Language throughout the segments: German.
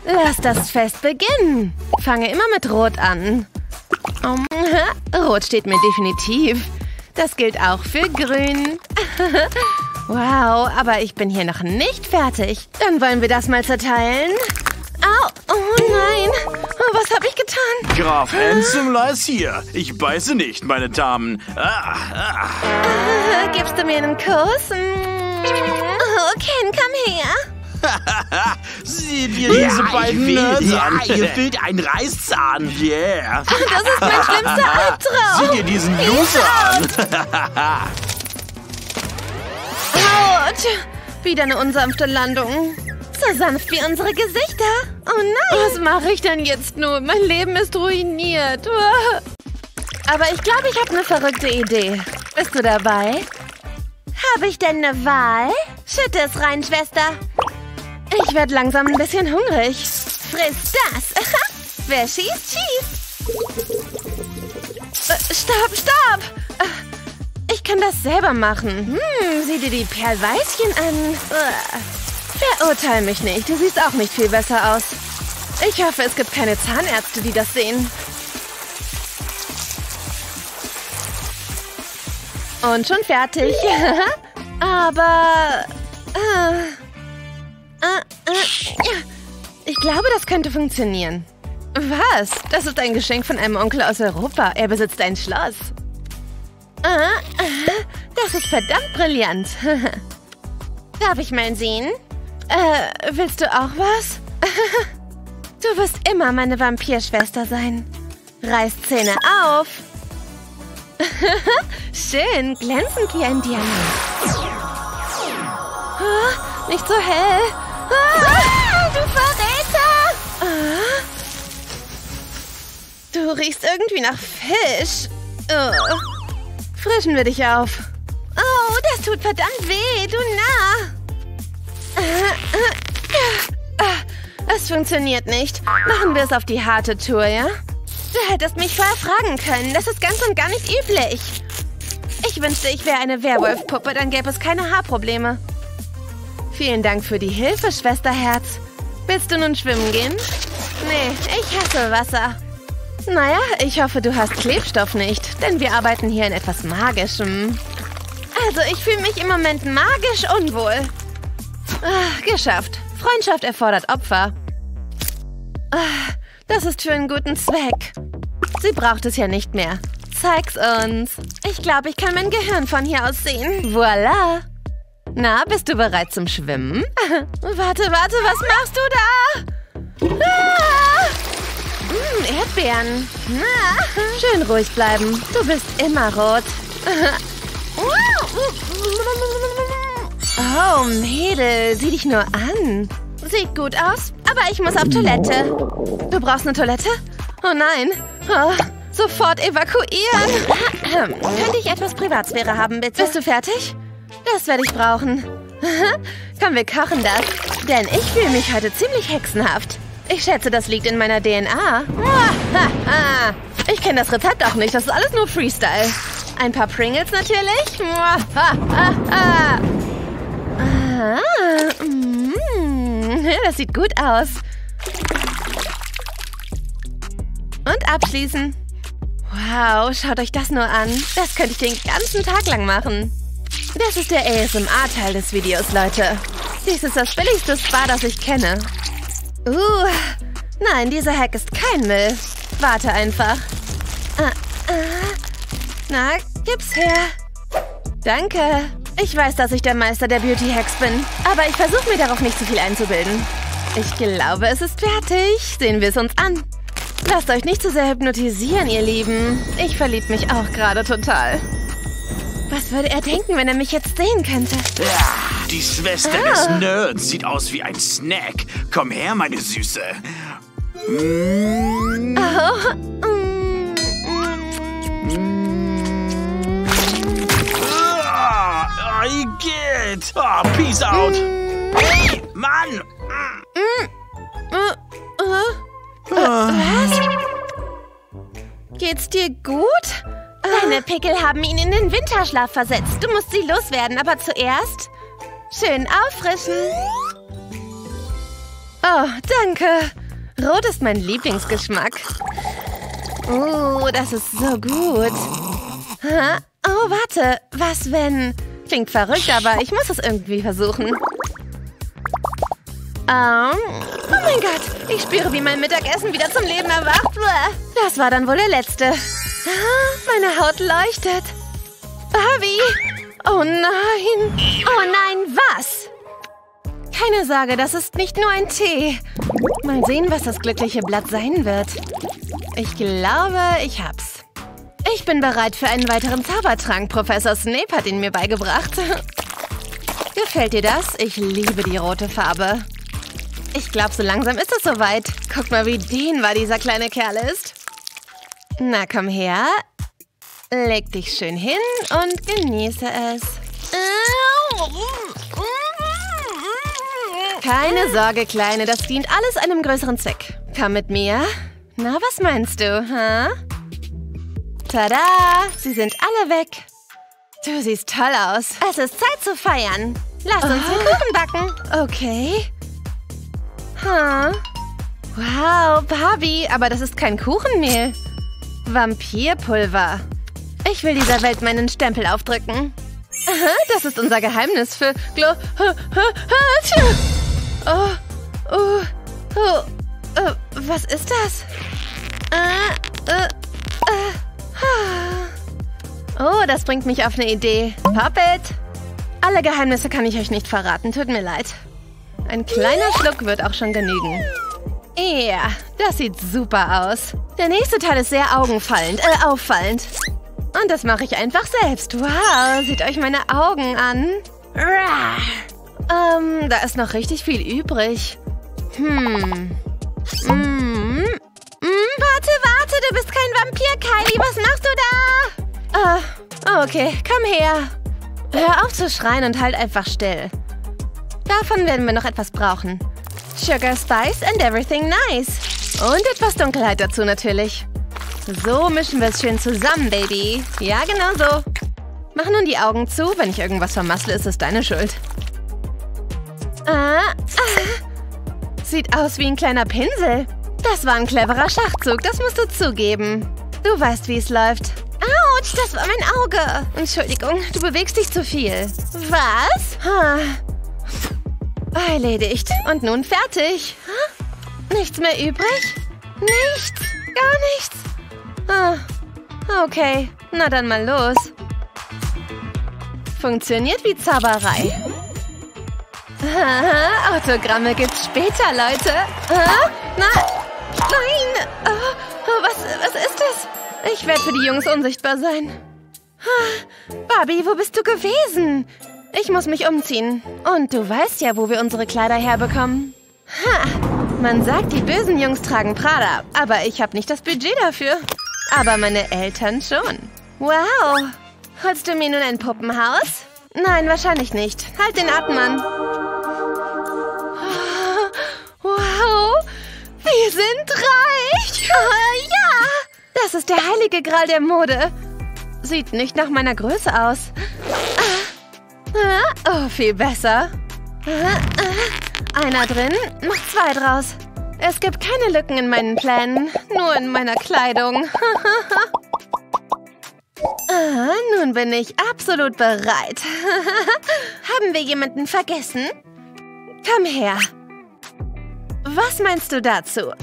Lass das Fest beginnen. Fange immer mit Rot an. Rot steht mir definitiv. Das gilt auch für Grün. Wow, aber ich bin hier noch nicht fertig. Dann wollen wir das mal zerteilen. Au, oh nein. Oh, was habe ich getan? Graf Handsomely ist hier. Ich beiße nicht, meine Damen. Gibst du mir einen Kuss? Oh, Ken, komm her. Sieh dir diese beiden Nerds an. Ihr fehlt ein Reißzahn. Yeah. Das ist mein schlimmster Albtraum. Sieh dir diesen Loser an. Autsch. Wieder eine unsanfte Landung. So sanft wie unsere Gesichter. Oh nein. Was mache ich denn jetzt nun? Mein Leben ist ruiniert. Aber ich glaube, ich habe eine verrückte Idee. Bist du dabei? Habe ich denn eine Wahl? Schütte es rein, Schwester. Ich werde langsam ein bisschen hungrig. Friss das. Wer schießt, schießt. Stopp. Ich kann das selber machen. Sieh dir die Perlweißchen an. Verurteil mich nicht. Du siehst auch nicht viel besser aus. Ich hoffe, es gibt keine Zahnärzte, die das sehen. Und schon fertig. Aber... Ich glaube, das könnte funktionieren. Was? Das ist ein Geschenk von einem Onkel aus Europa. Er besitzt ein Schloss. Das ist verdammt brillant. Darf ich mal sehen? Willst du auch was? Du wirst immer meine Vampirschwester sein. Reiß Zähne auf. Schön, glänzend wie ein Diamant. Nicht so hell. Du Verräter! Du riechst irgendwie nach Fisch. Frischen wir dich auf. Oh, das tut verdammt weh, du Narr. Es funktioniert nicht. Machen wir es auf die harte Tour, ja? Du hättest mich vorher fragen können. Das ist ganz und gar nicht üblich. Ich wünschte, ich wäre eine Werwolfpuppe, dann gäbe es keine Haarprobleme. Vielen Dank für die Hilfe, Schwesterherz. Willst du nun schwimmen gehen? Nee, ich hasse Wasser. Naja, ich hoffe, du hast Klebstoff nicht, denn wir arbeiten hier in etwas Magischem. Also, ich fühle mich im Moment magisch unwohl. Geschafft. Freundschaft erfordert Opfer. Das ist für einen guten Zweck. Sie braucht es ja nicht mehr. Zeig's uns. Ich glaube, ich kann mein Gehirn von hier aus sehen. Voila. Na, bist du bereit zum Schwimmen? Warte, was machst du da? Erdbeeren. Schön ruhig bleiben. Du bist immer rot. Oh, Mädel, sieh dich nur an. Sieht gut aus, aber ich muss auf Toilette. Du brauchst eine Toilette? Oh nein. Sofort evakuieren. Könnte ich etwas Privatsphäre haben, bitte? Bist du fertig? Das werde ich brauchen. Komm, wir kochen das. Denn ich fühle mich heute ziemlich hexenhaft. Ich schätze, das liegt in meiner DNA. Ich kenne das Rezept auch nicht. Das ist alles nur Freestyle. Ein paar Pringles natürlich. Das sieht gut aus. Und abschließen. Wow, schaut euch das nur an. Das könnte ich den ganzen Tag lang machen. Das ist der ASMR-Teil des Videos, Leute. Dies ist das billigste Spa, das ich kenne. Nein, dieser Hack ist kein Müll. Warte einfach. Na, gib's her. Danke. Ich weiß, dass ich der Meister der Beauty-Hacks bin. Aber ich versuche mir darauf nicht zu viel einzubilden. Ich glaube, es ist fertig. Sehen wir es uns an. Lasst euch nicht zu sehr hypnotisieren, ihr Lieben. Ich verliebe mich auch gerade total. Was würde er denken, wenn er mich jetzt sehen könnte? Ja, die Schwester des Nerds sieht aus wie ein Snack. Komm her, meine Süße. Igitt. Peace out. Hey, Mann. Was? Geht's dir gut? Deine Pickel haben ihn in den Winterschlaf versetzt. Du musst sie loswerden, aber zuerst schön auffrischen. Oh, danke. Rot ist mein Lieblingsgeschmack. Das ist so gut. Oh, warte. Was, wenn... Klingt verrückt, aber ich muss es irgendwie versuchen. Oh mein Gott. Ich spüre, wie mein Mittagessen wieder zum Leben erwacht. Das war dann wohl der letzte. Meine Haut leuchtet. Barbie! Oh nein! Oh nein, was? Keine Sorge, das ist nicht nur ein Tee. Mal sehen, was das glückliche Blatt sein wird. Ich glaube, ich hab's. Ich bin bereit für einen weiteren Zaubertrank. Professor Snape hat ihn mir beigebracht. Gefällt dir das? Ich liebe die rote Farbe. Ich glaube, so langsam ist es soweit. Guck mal, wie dehnbar dieser kleine Kerl ist. Na, komm her. Leg dich schön hin und genieße es. Keine Sorge, Kleine. Das dient alles einem größeren Zweck. Komm mit mir. Na, was meinst du, Tada! Sie sind alle weg. Du siehst toll aus. Es ist Zeit zu feiern. Lass uns einen Kuchen backen. Okay. Wow, Barbie, aber das ist kein Kuchenmehl. Vampirpulver. Ich will dieser Welt meinen Stempel aufdrücken. Das ist unser Geheimnis für was ist das? Oh, das bringt mich auf eine Idee. Pop it! Alle Geheimnisse kann ich euch nicht verraten, tut mir leid. Ein kleiner Schluck wird auch schon genügen. Ja, das sieht super aus. Der nächste Teil ist sehr auffallend. Und das mache ich einfach selbst. Wow, seht euch meine Augen an. Da ist noch richtig viel übrig. Warte, du bist kein Vampir, Kylie. Was machst du da? Okay, komm her. Hör auf zu schreien und halt einfach still. Davon werden wir noch etwas brauchen. Sugar, Spice and everything nice. Und etwas Dunkelheit dazu natürlich. So mischen wir es schön zusammen, Baby. Ja, genau so. Mach nun die Augen zu. Wenn ich irgendwas vermassle, ist es deine Schuld. Sieht aus wie ein kleiner Pinsel. Das war ein cleverer Schachzug, das musst du zugeben. Du weißt, wie es läuft. Autsch, das war mein Auge. Entschuldigung, du bewegst dich zu viel. Was? Erledigt. Und nun fertig. Nichts mehr übrig? Nichts? Gar nichts? Okay, na dann mal los. Funktioniert wie Zauberei. Autogramme gibt's später, Leute. Nein! Was ist das? Ich werde für die Jungs unsichtbar sein. Barbie, wo bist du gewesen? Ich muss mich umziehen. Und du weißt ja, wo wir unsere Kleider herbekommen. Man sagt, die bösen Jungs tragen Prada, aber ich habe nicht das Budget dafür. Aber meine Eltern schon. Wow! Holst du mir nun ein Puppenhaus? Nein, wahrscheinlich nicht. Halt den Atem an. Wow! Wir sind reich! Ja! Das ist der heilige Gral der Mode. Sieht nicht nach meiner Größe aus. Oh, viel besser. Einer drin, mach 2 draus. Es gibt keine Lücken in meinen Plänen, nur in meiner Kleidung. Nun bin ich absolut bereit. Haben wir jemanden vergessen? Komm her. Was meinst du dazu?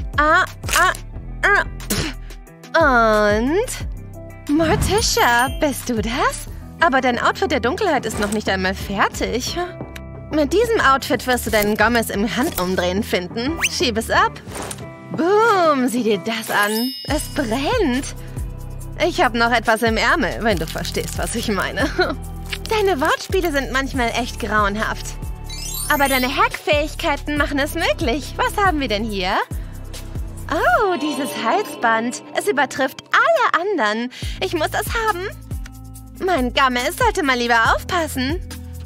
Und? Morticia, bist du das? Aber dein Outfit der Dunkelheit ist noch nicht einmal fertig. Mit diesem Outfit wirst du deinen Gomez im Handumdrehen finden. Schieb es ab. Boom, sieh dir das an. Es brennt. Ich habe noch etwas im Ärmel, wenn du verstehst, was ich meine. Deine Wortspiele sind manchmal echt grauenhaft. Aber deine Hackfähigkeiten machen es möglich. Was haben wir denn hier? Oh, dieses Halsband. Es übertrifft alle anderen. Ich muss das haben. Mein Gomez sollte mal lieber aufpassen.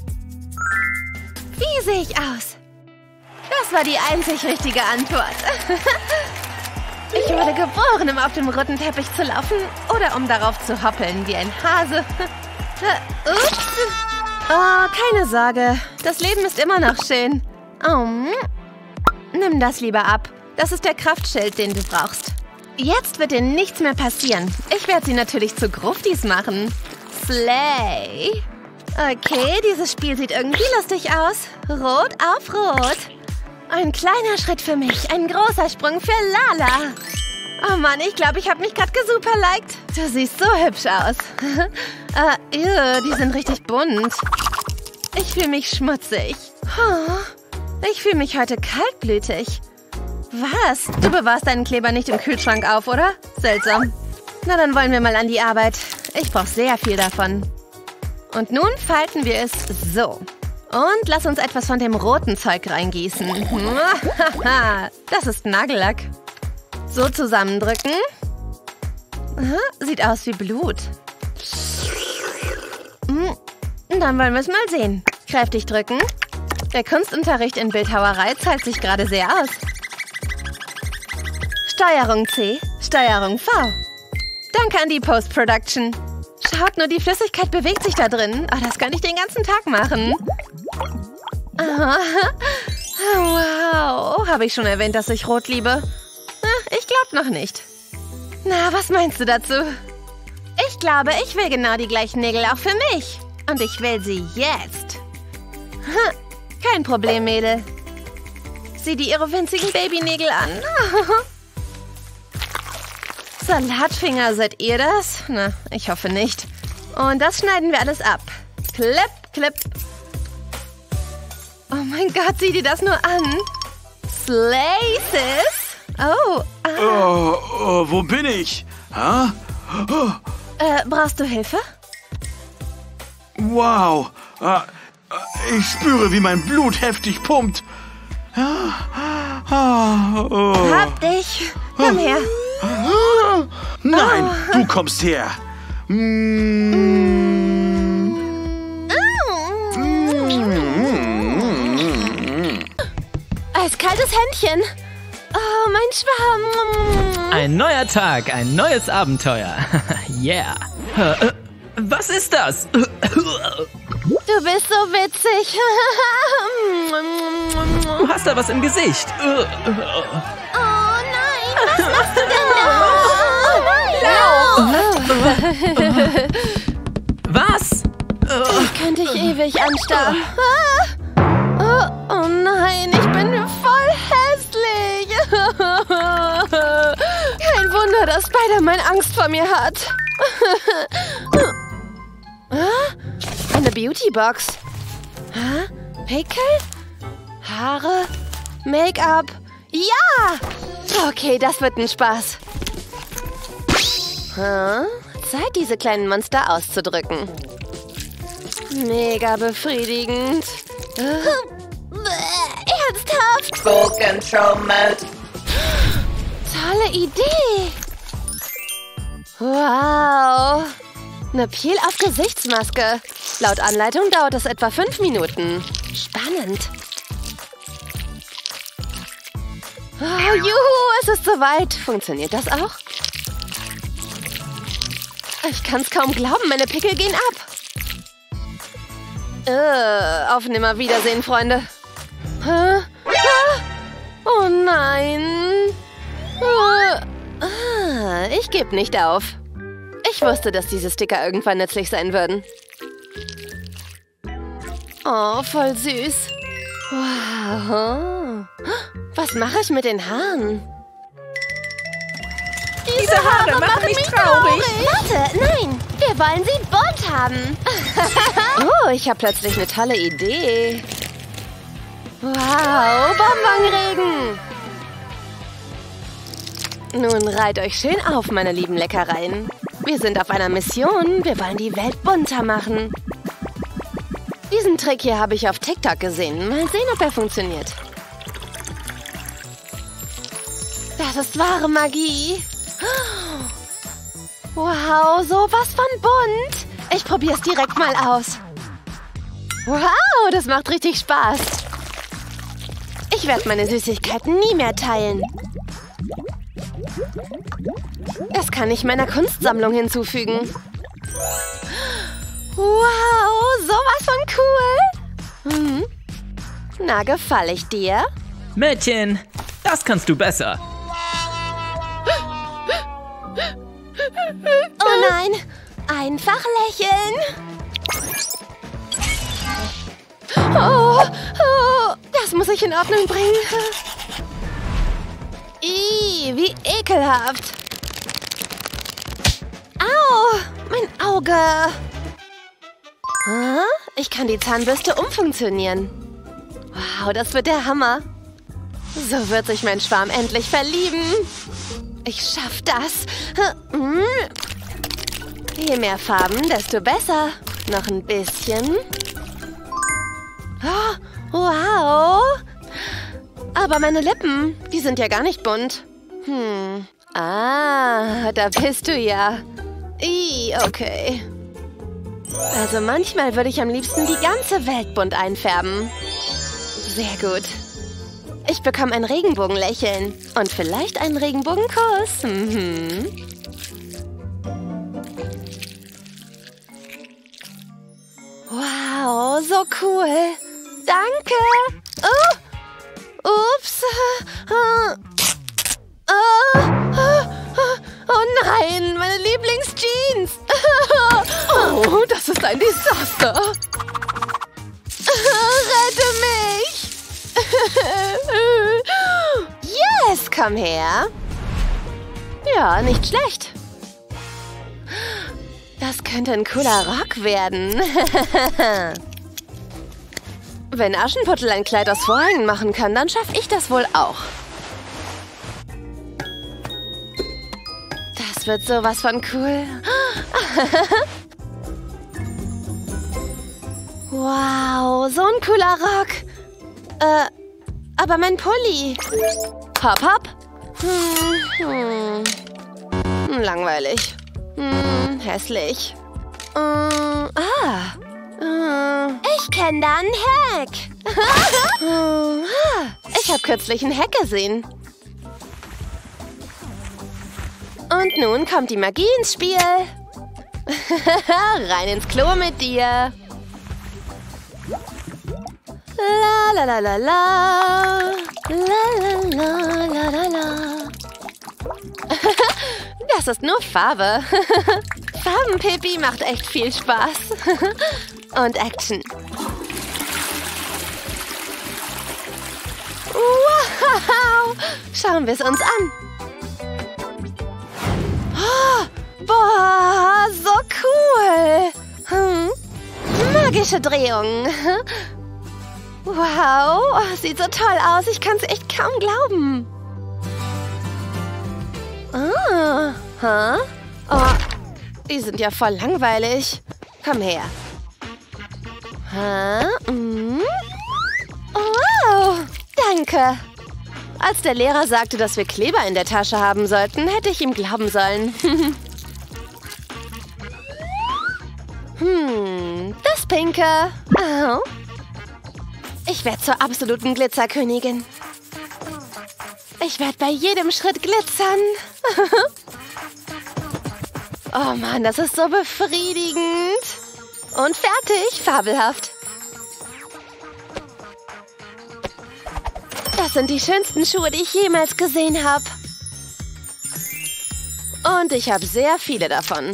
Wie sehe ich aus? Das war die einzig richtige Antwort. Ich wurde geboren, um auf dem roten Teppich zu laufen oder um darauf zu hoppeln wie ein Hase. Ups. Oh, keine Sorge. Das Leben ist immer noch schön. Nimm das lieber ab. Das ist der Kraftschild, den du brauchst. Jetzt wird dir nichts mehr passieren. Ich werde sie natürlich zu Gruftis machen. Slay. Okay, dieses Spiel sieht irgendwie lustig aus. Rot auf Rot. Ein kleiner Schritt für mich, ein großer Sprung für Lala. Oh Mann, ich glaube, ich habe mich gerade gesuperliked. Du siehst so hübsch aus. Die sind richtig bunt. Ich fühle mich schmutzig. Ich fühle mich heute kaltblütig. Was? Du bewahrst deinen Kleber nicht im Kühlschrank auf, oder? Seltsam. Na, dann wollen wir mal an die Arbeit. Ich brauche sehr viel davon. Und nun falten wir es so. Und lass uns etwas von dem roten Zeug reingießen. Das ist Nagellack. So zusammendrücken. Sieht aus wie Blut. Dann wollen wir es mal sehen. Kräftig drücken. Der Kunstunterricht in Bildhauerei zahlt sich gerade sehr aus. Steuerung C, Steuerung V. Danke an die Post-Production. Schaut nur, die Flüssigkeit bewegt sich da drin. Oh, das kann ich den ganzen Tag machen. Wow. Habe ich schon erwähnt, dass ich Rot liebe? Ich glaube noch nicht. Na, was meinst du dazu? Ich glaube, ich will genau die gleichen Nägel auch für mich. Und ich will sie jetzt. Kein Problem, Mädel. Sieh dir ihre winzigen Babynägel an. Salatfinger, seid ihr das? Na, ich hoffe nicht. Und das schneiden wir alles ab. Klipp, klipp. Oh mein Gott, sieh dir das nur an. Slay, sis. Wo bin ich? Brauchst du Hilfe? Wow. Ich spüre, wie mein Blut heftig pumpt. Hab dich. Komm her. Nein, du kommst her. Eiskaltes Händchen. Oh, mein Schwarm. Ein neuer Tag, ein neues Abenteuer. Yeah. Was ist das? Du bist so witzig. Du hast da was im Gesicht. Oh nein, was machst du denn da? Was? Ich könnte dich ewig anstarren. Oh nein, ich bin voll hässlich. Kein Wunder, dass Spider-Man Angst vor mir hat. Eine Beautybox. Pickel? Haare? Make-up? Ja! Okay, das wird ein Spaß. Zeit, diese kleinen Monster auszudrücken. Mega befriedigend. Ernsthaft? Full Control Mode. Tolle Idee. Wow. Eine Peel-auf-Gesichtsmaske. Laut Anleitung dauert es etwa 5 Minuten. Spannend. Oh, juhu, es ist soweit. Funktioniert das auch? Ich kann's kaum glauben, meine Pickel gehen ab. Auf Nimmerwiedersehen, Freunde. Oh nein. Ich gebe nicht auf. Ich wusste, dass diese Sticker irgendwann nützlich sein würden. Oh, voll süß. Wow. Was mache ich mit den Haaren? Diese Haare machen mich traurig. Warte, nein. Wir wollen sie bunt haben. Oh, ich habe plötzlich eine tolle Idee. Wow, Bonbonregen. Nun reiht euch schön auf, meine lieben Leckereien. Wir sind auf einer Mission. Wir wollen die Welt bunter machen. Diesen Trick hier habe ich auf TikTok gesehen. Mal sehen, ob er funktioniert. Das ist wahre Magie. Wow, sowas von bunt. Ich probiere es direkt mal aus. Wow, das macht richtig Spaß. Ich werde meine Süßigkeiten nie mehr teilen. Das kann ich meiner Kunstsammlung hinzufügen. Wow, sowas von cool. Na, gefall ich dir? Mädchen, das kannst du besser. Oh nein, einfach lächeln. Oh, das muss ich in Ordnung bringen. Wie ekelhaft. Au, mein Auge. Ich kann die Zahnbürste umfunktionieren. Wow, das wird der Hammer. So wird sich mein Schwarm endlich verlieben. Ich schaff das. Je mehr Farben, desto besser. Noch ein bisschen. Oh, wow. Aber meine Lippen, die sind ja gar nicht bunt. Ah, da bist du ja. Okay. Also manchmal würde ich am liebsten die ganze Welt bunt einfärben. Sehr gut. Ich bekomme ein Regenbogenlächeln und vielleicht einen Regenbogenkuss. Wow, so cool. Danke. Ups. Oh nein, meine Lieblingsjeans. Oh, das ist ein Desaster. Rette mich. Yes, komm her. Ja, nicht schlecht. Das könnte ein cooler Rock werden. Wenn Aschenputtel ein Kleid aus Vorhängen machen kann, dann schaffe ich das wohl auch. Das wird sowas von cool. Wow, so ein cooler Rock. Aber mein Pulli. Hopp, hopp. Langweilig. Hässlich. Ich kenne da einen Hack. Ich habe kürzlich einen Hack gesehen. Und nun kommt die Magie ins Spiel. Rein ins Klo mit dir. La la la la la. La la la la la. Das ist nur Farbe. Farbenpipi macht echt viel Spaß. Und Action. Wow! Schauen wir es uns an. Oh, boah, so cool. Magische Drehung. Wow, sieht so toll aus. Ich kann es echt kaum glauben. Oh, die sind ja voll langweilig. Komm her. Oh, danke. Als der Lehrer sagte, dass wir Kleber in der Tasche haben sollten, hätte ich ihm glauben sollen. Das Pinke. Oh. Ich werde zur absoluten Glitzerkönigin. Ich werde bei jedem Schritt glitzern. Oh Mann, das ist so befriedigend. Und fertig, fabelhaft. Das sind die schönsten Schuhe, die ich jemals gesehen habe. Und ich habe sehr viele davon.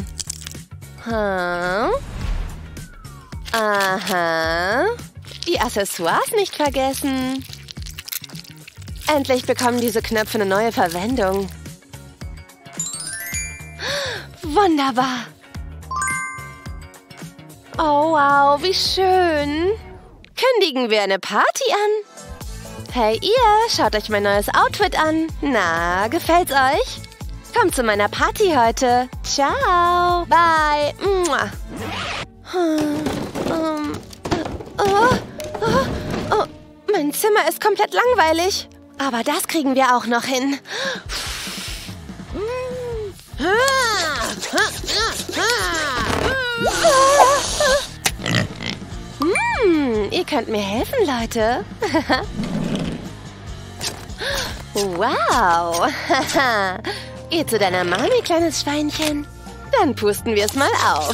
Aha. Die Accessoires nicht vergessen. Endlich bekommen diese Knöpfe eine neue Verwendung. Wunderbar. Oh, wow, wie schön. Kündigen wir eine Party an? Hey, ihr, schaut euch mein neues Outfit an. Na, gefällt's euch? Kommt zu meiner Party heute. Ciao. Bye. Mua. Oh, mein Zimmer ist komplett langweilig. Aber das kriegen wir auch noch hin. Ihr könnt mir helfen, Leute. Wow. Geh zu deiner Mami, kleines Schweinchen. Dann pusten wir es mal auf.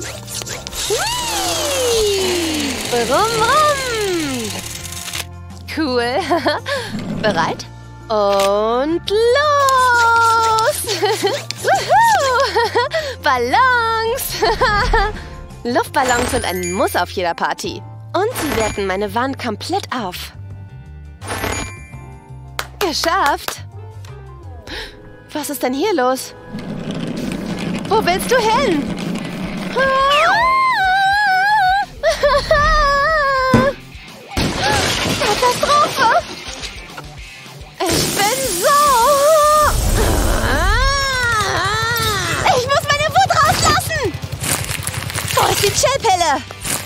Brumm, brumm. cool. Bereit? Und los! Ballons! Luftballons sind ein Muss auf jeder Party. Und sie werten meine Wand komplett auf. Geschafft! Was ist denn hier los? Wo willst du hin? Katastrophe! Ich bin so... Ich muss meine Wut rauslassen! Wo ist die Chillpille?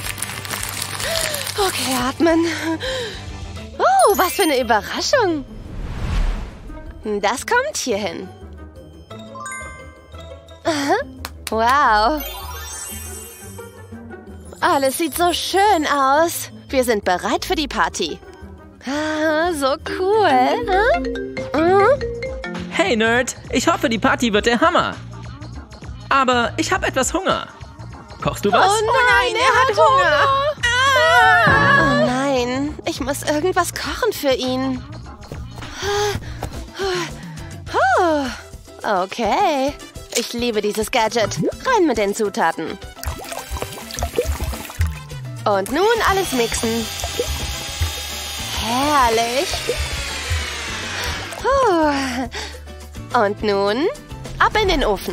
Okay, atmen. Oh, was für eine Überraschung. Das kommt hier hin. Wow. Alles sieht so schön aus. Wir sind bereit für die Party. Ah, so cool. Hey, Nerd. Ich hoffe, die Party wird der Hammer. Aber ich habe etwas Hunger. Kochst du was? Oh nein, er hat Hunger. Oh nein, ich muss irgendwas kochen für ihn. Okay. Ich liebe dieses Gadget. Rein mit den Zutaten. Und nun alles mixen. Herrlich. Und nun ab in den Ofen.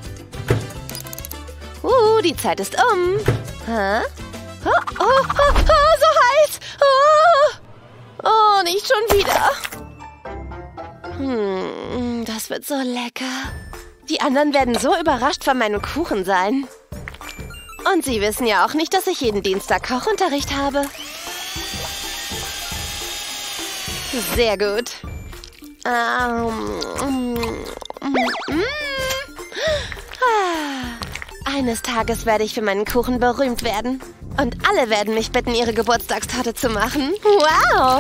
Die Zeit ist um. So heiß. Oh, nicht schon wieder. Das wird so lecker. Die anderen werden so überrascht von meinem Kuchen sein. Und sie wissen ja auch nicht, dass ich jeden Dienstag Kochunterricht habe. Sehr gut. Eines Tages werde ich für meinen Kuchen berühmt werden. Und alle werden mich bitten, ihre Geburtstagstorte zu machen. Wow!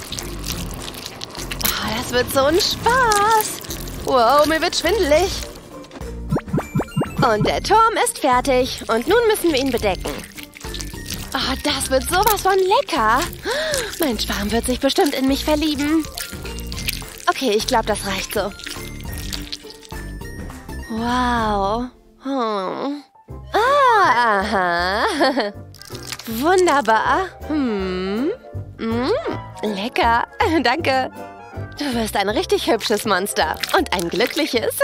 Oh, das wird so ein Spaß. Wow, mir wird schwindelig. Und der Turm ist fertig. Und nun müssen wir ihn bedecken. Oh, das wird sowas von lecker. Mein Schwarm wird sich bestimmt in mich verlieben. Okay, ich glaube, das reicht so. Wow. Aha. Wunderbar. Lecker. Danke. Du wirst ein richtig hübsches Monster. Und ein glückliches.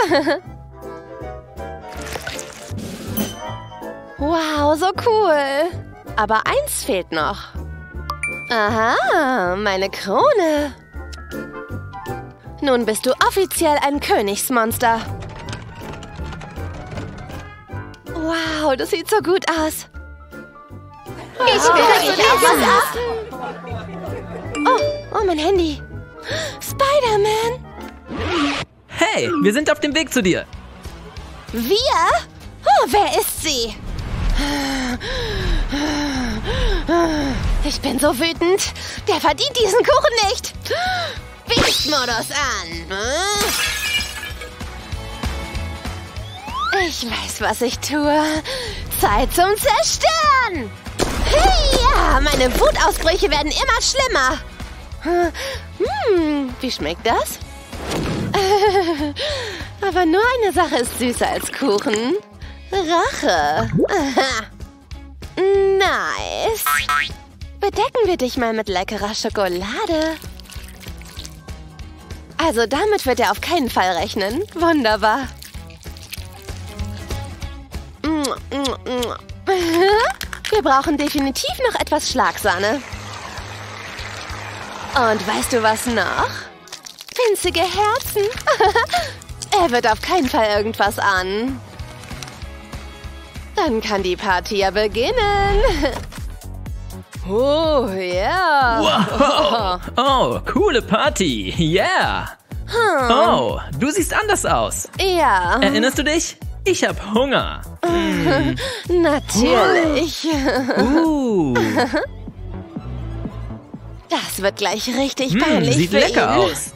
Wow, so cool. Aber eins fehlt noch. Aha, meine Krone. Nun bist du offiziell ein Königsmonster. Wow, das sieht so gut aus. Ich will auch was essen. Oh, mein Handy. Spider-Man. Hey, wir sind auf dem Weg zu dir. Wir? Oh, wer ist sie? Ich bin so wütend. Der verdient diesen Kuchen nicht. Beast-Modus an. Ich weiß, was ich tue. Zeit zum Zerstören. Ja, meine Wutausbrüche werden immer schlimmer. Wie schmeckt das? Aber nur eine Sache ist süßer als Kuchen. Rache. Nice. Bedecken wir dich mal mit leckerer Schokolade. Also damit wird er auf keinen Fall rechnen. Wunderbar. Wir brauchen definitiv noch etwas Schlagsahne. Und weißt du was noch? Winzige Herzen. Er wird auf keinen Fall irgendwas ahnen. Dann kann die Party ja beginnen. Oh, ja. Wow. Oh, coole Party. Yeah. Oh, du siehst anders aus. Ja. Erinnerst du dich? Ich hab Hunger. Natürlich. Das wird gleich richtig peinlich sieht für lecker ihn. aus.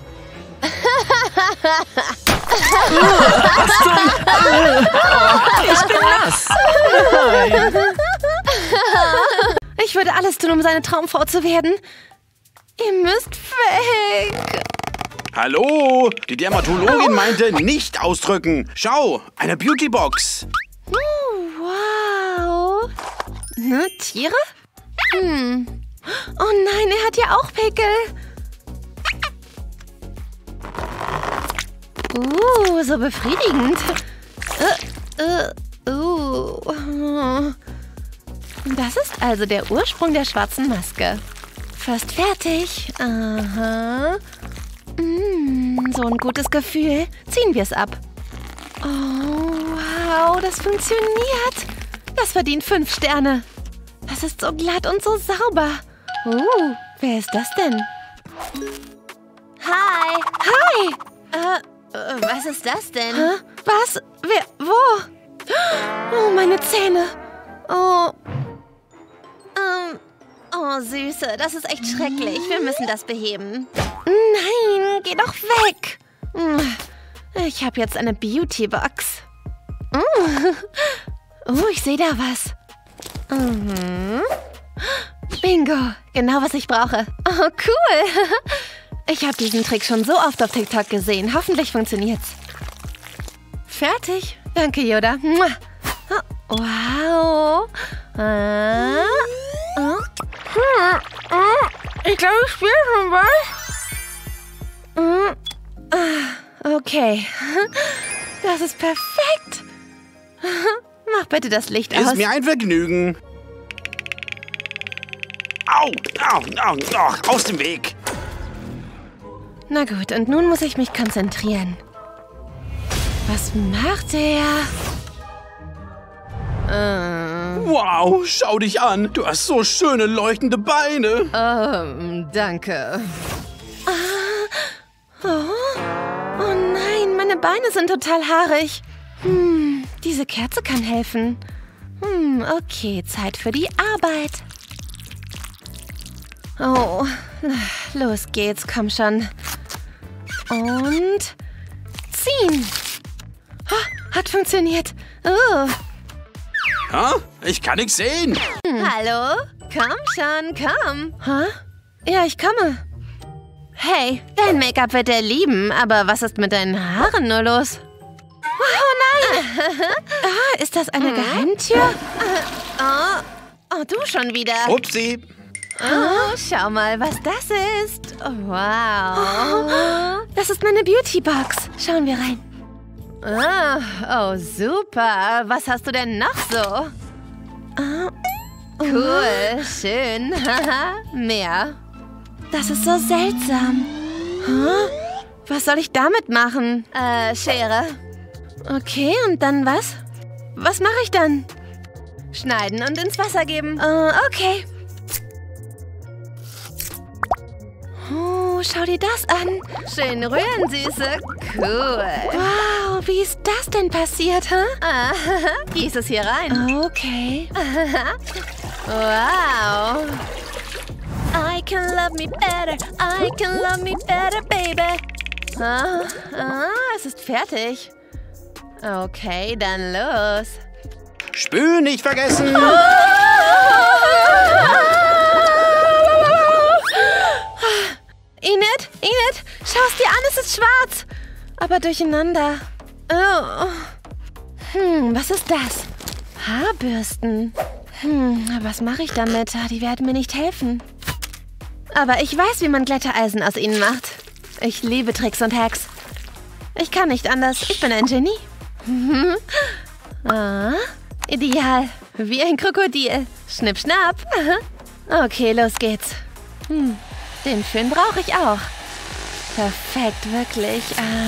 Was zum... Ich bin nass. Ich würde alles tun, um seine Traumfrau zu werden. Ihr müsst weg. Hallo? Die Dermatologin meinte, nicht ausdrücken. Schau, eine Beautybox. Wow. Ne, Tiere? Oh nein, er hat ja auch Pickel. So befriedigend. Das ist also der Ursprung der schwarzen Maske. Fast fertig. Aha. So ein gutes Gefühl. Ziehen wir es ab. Oh, wow, das funktioniert. Das verdient 5 Sterne. Das ist so glatt und so sauber. Wer ist das denn? Hi. Hi. Was ist das denn? Was? Wer? Wo? Oh, meine Zähne. Oh, Süße, das ist echt schrecklich. Wir müssen das beheben. Nein, geh doch weg. Ich habe jetzt eine Beauty-Box. Ich sehe da was. Bingo, genau was ich brauche. Oh, cool. Ich habe diesen Trick schon so oft auf TikTok gesehen. Hoffentlich funktioniert's. Fertig. Danke, Yoda. Wow. Ich glaube, ich spiele schon was. Okay. Das ist perfekt. Mach bitte das Licht aus. Ist mir ein Vergnügen. Au, aus dem Weg. Na gut, und nun muss ich mich konzentrieren. Was macht er? Wow, schau dich an. Du hast so schöne leuchtende Beine. Danke. Oh nein, meine Beine sind total haarig. Diese Kerze kann helfen. Okay, Zeit für die Arbeit. Oh, los geht's, komm schon. Und ziehen. Hat funktioniert. Ich kann nichts sehen. Hallo? Komm schon, komm. Ja, ich komme. Hey, dein Make-up wird er lieben, aber was ist mit deinen Haaren nur los? Oh nein! Ist das eine Geheimtür? Du schon wieder. Upsi. Schau mal, was das ist. Wow. Das ist meine Beauty-Box. Schauen wir rein. Oh, super. Was hast du denn noch so? Cool, schön. Mehr. Das ist so seltsam. Was soll ich damit machen? Schere. Okay, und dann was? Was mache ich dann? Schneiden und ins Wasser geben. Okay. Schau dir das an. Schön rühren, Süße. Cool. Wow, wie ist das denn passiert, Gieß es hier rein. Okay. Wow. I can love me better. I can love me better, baby. Es ist fertig. Okay, dann los. Spül nicht vergessen. Enid, schau es dir an, es ist schwarz. Aber durcheinander. Was ist das? Haarbürsten. Was mache ich damit? Die werden mir nicht helfen. Aber ich weiß, wie man Glättereisen aus ihnen macht. Ich liebe Tricks und Hacks. Ich kann nicht anders. Ich bin ein Genie. Ideal. Wie ein Krokodil. Schnipp, schnapp. Okay, los geht's. Den Föhn brauche ich auch. Perfekt, wirklich.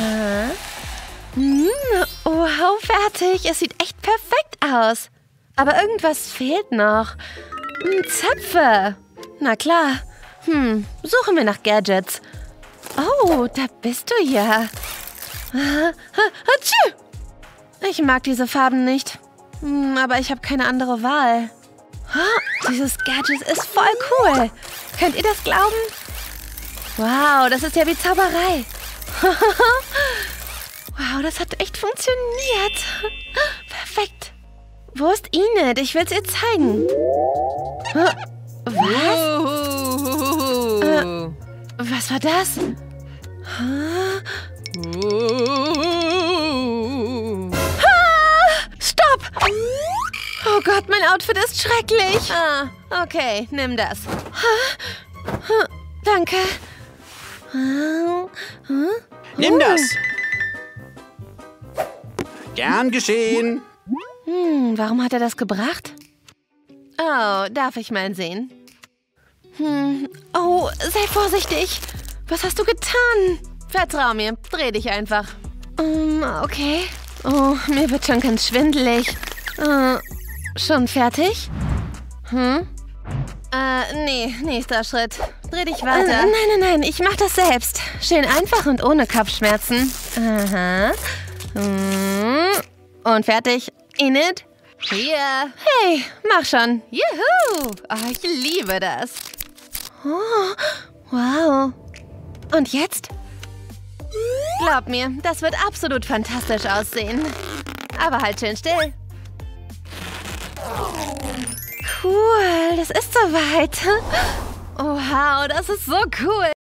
Wow, fertig. Es sieht echt perfekt aus. Aber irgendwas fehlt noch. Zöpfe. Na klar. Suchen wir nach Gadgets. Oh, da bist du ja. Ich mag diese Farben nicht. Aber ich habe keine andere Wahl. Dieses Gadget ist voll cool. Könnt ihr das glauben? Wow, das ist ja wie Zauberei. Wow, das hat echt funktioniert. Perfekt. Wo ist Enid? Ich will es ihr zeigen. Was? Was war das? Stopp! Oh Gott, mein Outfit ist schrecklich. Okay, nimm das. Danke. Nimm das. Gern geschehen. Warum hat er das gebracht? Oh, darf ich mal sehen? Oh, sei vorsichtig. Was hast du getan? Vertrau mir, dreh dich einfach. Okay. Oh, mir wird schon ganz schwindelig. Schon fertig? Nee, nächster Schritt. Dreh dich weiter. Nein, ich mach das selbst. Schön einfach und ohne Kopfschmerzen. Aha. Und fertig. Enid? Hier. Hey, mach schon. Juhu. Oh, ich liebe das. Oh, wow. Und jetzt? Glaub mir, das wird absolut fantastisch aussehen. Aber halt schön still. Cool, das ist soweit. Oh, wow, das ist so cool.